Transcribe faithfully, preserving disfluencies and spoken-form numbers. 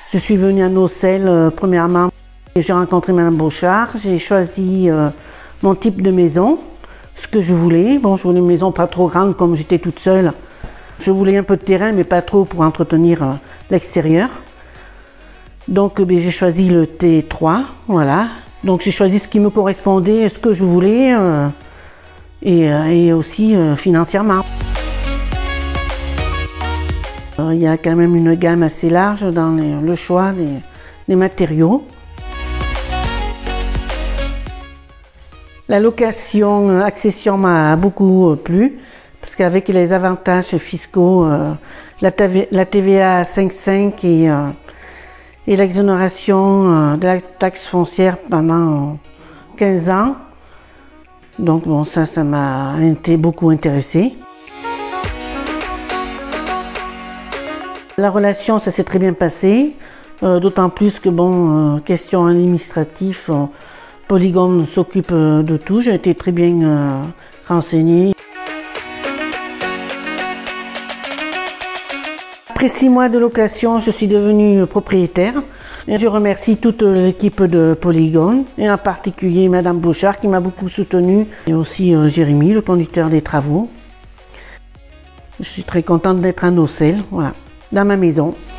Je suis venue à Nocelles, euh, premièrement, j'ai rencontré Madame Bauchard, j'ai choisi euh, mon type de maison, ce que je voulais. Bon, je voulais une maison pas trop grande comme j'étais toute seule. Je voulais un peu de terrain, mais pas trop pour entretenir euh, l'extérieur. Donc, euh, ben, j'ai choisi le T trois, voilà. Donc, j'ai choisi ce qui me correspondait, ce que je voulais, euh, et, euh, et aussi euh, financièrement. Euh, il y a quand même une gamme assez large dans les, le choix des, des matériaux. La location accession m'a beaucoup plu, parce qu'avec les avantages fiscaux, euh, la, la T V A à cinq virgule cinq et, euh, et l'exonération euh, de la taxe foncière pendant quinze ans, donc bon, ça, ça m'a été beaucoup intéressé. La relation, ça s'est très bien passé, euh, d'autant plus que, bon, euh, question administrative, euh, Polygone s'occupe de tout, j'ai été très bien euh, renseignée. Après six mois de location, je suis devenue propriétaire. Et je remercie toute l'équipe de Polygone, et en particulier Madame Bauchard qui m'a beaucoup soutenue, et aussi euh, Jérémy, le conducteur des travaux. Je suis très contente d'être à Nocelles, voilà, dans ma maison.